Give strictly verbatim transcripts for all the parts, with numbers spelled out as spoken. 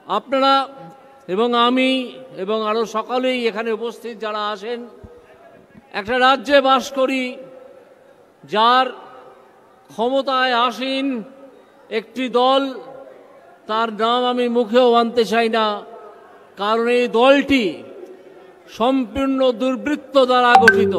আপনারা এবং আমি এবং আরও সকলেই এখানে উপস্থিত যারা আছেন, একটা রাজ্যে বাস করি যার ক্ষমতায় আসীন একটি দল, তার নাম আমি মুখেও আনতে চাই না, কারণ এই দলটি সম্পূর্ণ দুর্বৃত্ত দ্বারা গঠিত।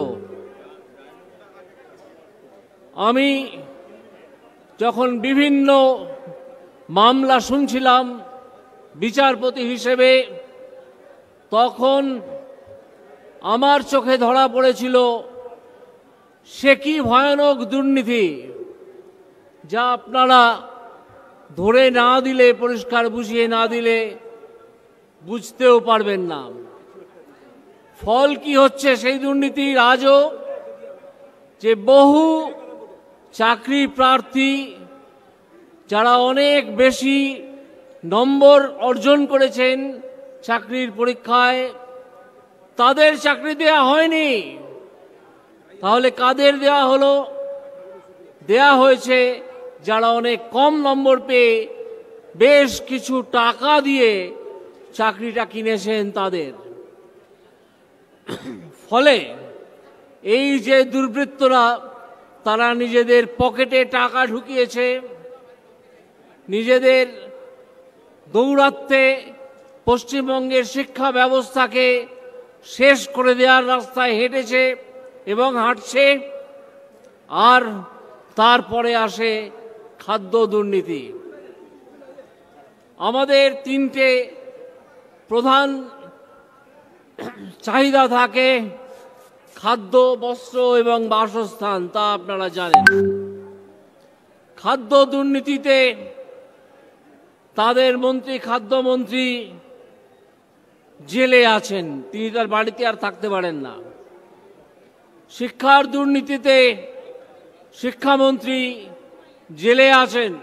আমি যখন বিভিন্ন মামলা শুনছিলাম বিচারপতি হিসেবে, তখন আমার চোখে ধরা পড়েছিল সে কি ভয়ানক দুর্নীতি, যা আপনারা ধরে না দিলে, পরিষ্কার বুঝিয়ে না দিলে বুঝতেও পারবেন না। ফল কি হচ্ছে সেই দুর্নীতির আজও, যে বহু চাকরি প্রার্থী যারা অনেক বেশি নম্বর অর্জন করেছেন চাকরির পরীক্ষায়, তাদের চাকরি দেয়া হয়নি। তাহলে কাদের দেয়া হলো? দেয়া হয়েছে যারা অনেক কম নম্বর পেয়ে বেশ কিছু টাকা দিয়ে চাকরিটা কিনেছেন তাদের। ফলে এই যে দুর্বৃত্তরা, তারা নিজেদের পকেটে টাকা ঢুকিয়েছে, নিজেদের দৌরাত্মে পশ্চিমবঙ্গের শিক্ষা ব্যবস্থাকে শেষ করে দেওয়ার রাস্তায় হেঁটেছে এবং হাঁটছে। আর তারপরে আসে খাদ্য দুর্নীতি। আমাদের তিনটে প্রধান চাহিদা থাকে, খাদ্য, বস্ত্র এবং বাসস্থান, তা আপনারা জানেন। খাদ্য দুর্নীতিতে তাদের মন্ত্রী, খাদ্যমন্ত্রী জেলে আছেন, তিনি তার বাড়িতে আর থাকতে পারেন না। শিক্ষার দুর্নীতিতে শিক্ষামন্ত্রী জেলে আছেন,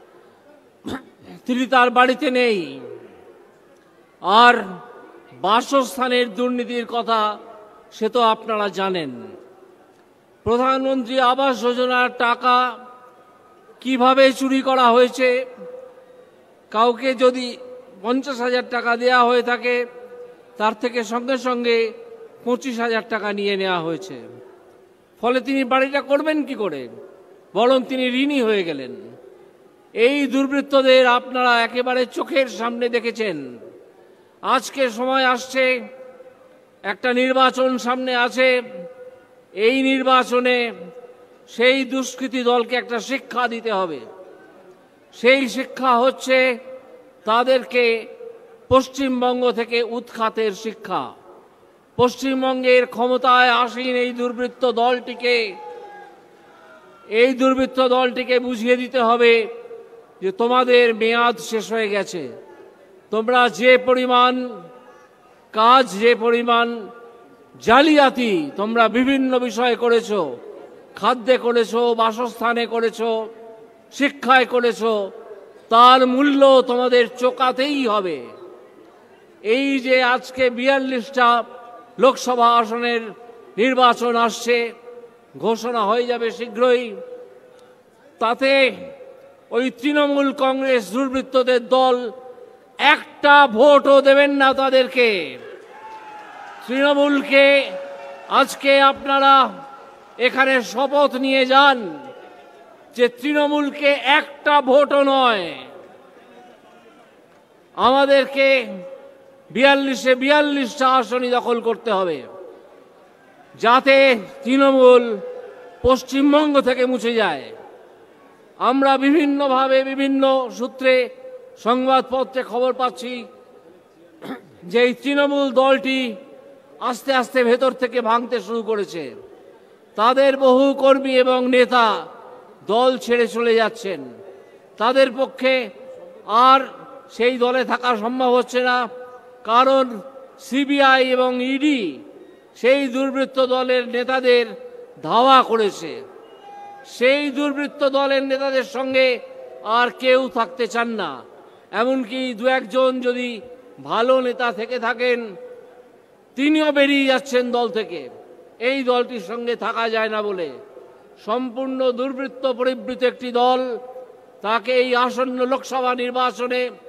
তিনি তার বাড়িতে নেই। আর বাসস্থানের দুর্নীতির কথা সে তো আপনারা জানেন। প্রধানমন্ত্রী আবাস যোজনার টাকা কিভাবে চুরি করা হয়েছে, কাউকে যদি পঞ্চাশ হাজার টাকা দেওয়া হয়ে থাকে, তার থেকে সঙ্গে সঙ্গে পঁচিশ হাজার টাকা নিয়ে নেওয়া হয়েছে। ফলে তিনি বাড়িটা করবেন কি করে, বরং তিনি ঋণী হয়ে গেলেন। এই দুর্বৃত্তদের আপনারা একেবারে চোখের সামনে দেখেছেন। আজকে সময় আসছে, একটা নির্বাচন সামনে আছে। এই নির্বাচনে সেই দুষ্কৃতী দলকে একটা শিক্ষা দিতে হবে। সেই শিক্ষা হচ্ছে তাদেরকে পশ্চিমবঙ্গ থেকে উৎখাতের শিক্ষা। পশ্চিমবঙ্গের ক্ষমতায় আসীন এই দুর্বৃত্ত দলটিকে এই দুর্বৃত্ত দলটিকে বুঝিয়ে দিতে হবে যে তোমাদের মেয়াদ শেষ হয়ে গেছে। তোমরা যে পরিমাণ কাজ, যে পরিমাণ জালিয়াতি তোমরা বিভিন্ন বিষয়ে করেছো, খাদ্যে করেছো, বাসস্থানে করেছো, শিক্ষায় করেছো, তার মূল্য তোমাদের চোকাতেই হবে। এই যে আজকে বিয়াল্লিশটা লোকসভা আসনের নির্বাচন আসছে, ঘোষণা হয়ে যাবে শীঘ্রই, তাতে ওই তৃণমূল কংগ্রেস দুর্বৃত্তদের দল একটা ভোটও দেবেন না তাদেরকে। তৃণমূলকে আজকে আপনারা এখানে শপথ নিয়ে যান যে তৃণমূলকে একটা ভোটও নয়, আমাদেরকে বিয়াল্লিশে বিয়াল্লিশটা আসনই দখল করতে হবে, যাতে তৃণমূল পশ্চিমবঙ্গ থেকে মুছে যায়। আমরা বিভিন্নভাবে বিভিন্ন সূত্রে সংবাদপত্রে খবর পাচ্ছি যে এই তৃণমূল দলটি আস্তে আস্তে ভেতর থেকে ভাঙতে শুরু করেছে। তাদের বহু কর্মী এবং নেতা দল ছেড়ে চলে যাচ্ছেন। তাদের পক্ষে আর সেই দলে থাকা সম্ভব হচ্ছে না, কারণ সিবিআই এবং ইডি সেই দুর্বৃত্ত দলের নেতাদের ধাওয়া করেছে। সেই দুর্বৃত্ত দলের নেতাদের সঙ্গে আর কেউ থাকতে চান না। এমনকি দু একজন যদি ভালো নেতা থেকে থাকেন, তিনিও বেরিয়ে যাচ্ছেন দল থেকে। এই দলটির সঙ্গে থাকা যায় না বলে সম্পূর্ণ দুর্বৃত্ত পরিবৃত একটি দল, তাকে এই আসন্ন লোকসভা নির্বাচনে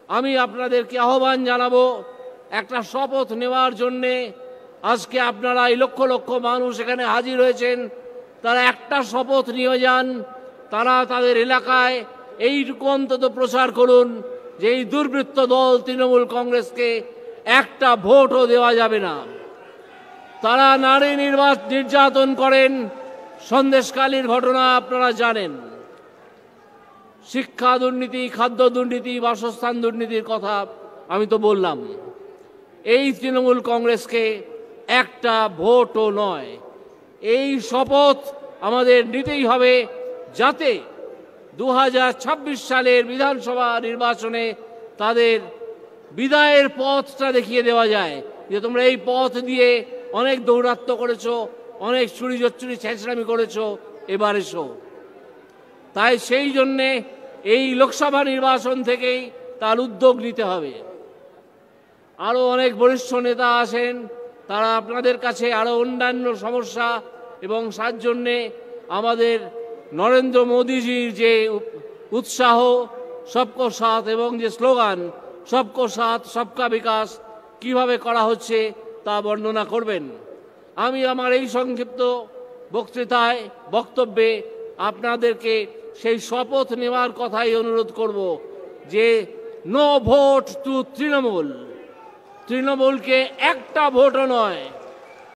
আমি আপনাদেরকে আহ্বান জানাবো একটা শপথ নেওয়ার জন্যে। আজকে আপনারা এই লক্ষ লক্ষ মানুষ এখানে হাজির হয়েছেন, তারা একটা শপথ নিয়ে যান। তারা তাদের এলাকায় এইটুকু অন্তত প্রচার করুন যে এই দুর্বৃত্ত দল তৃণমূল কংগ্রেসকে একটা ভোটও দেওয়া যাবে না। তারা নারী নির্বাচন নির্যাতন করেন, সন্দেশখালীর ঘটনা আপনারা জানেন। শিক্ষা দুর্নীতি, খাদ্য দুর্নীতি, বাসস্থান দুর্নীতির কথা আমি তো বললাম। এই তৃণমূল কংগ্রেসকে একটা ভোটও নয়। এই শপথ আমাদের নিতেই হবে, যাতে দু হাজার ছাব্বিশ সালের বিধানসভা নির্বাচনে তাদের বিদায়ের পথটা দেখিয়ে দেওয়া যায় যে তোমরা এই পথ দিয়ে অনেক দৌরাত্ম্য করেছো, অনেক চুরি জচ্চুরি ছেঁচড়ামি করেছো, এবার এসো। তাই সেই জন্যে এই লোকসভা নির্বাচন থেকেই তার উদ্যোগ নিতে হবে। আরও অনেক বরিষ্ঠ নেতা আছেন, তারা আপনাদের কাছে আরও অন্যান্য সমস্যা এবং তার জন্যে আমাদের নরেন্দ্র মোদীজির যে উৎসাহ, সবকো সাথ এবং যে স্লোগান সবকো সাথ সবকা বিকাশ কিভাবে করা হচ্ছে তা বর্ণনা করবেন। আমি আমার এই সংক্ষিপ্ত বক্তৃতায় বক্তব্যে আপনাদেরকে সেই শপথ নেওয়ার কথাই অনুরোধ করব যে নো ভোট টু তৃণমূল। তৃণমূলকে একটা ভোটও নয়,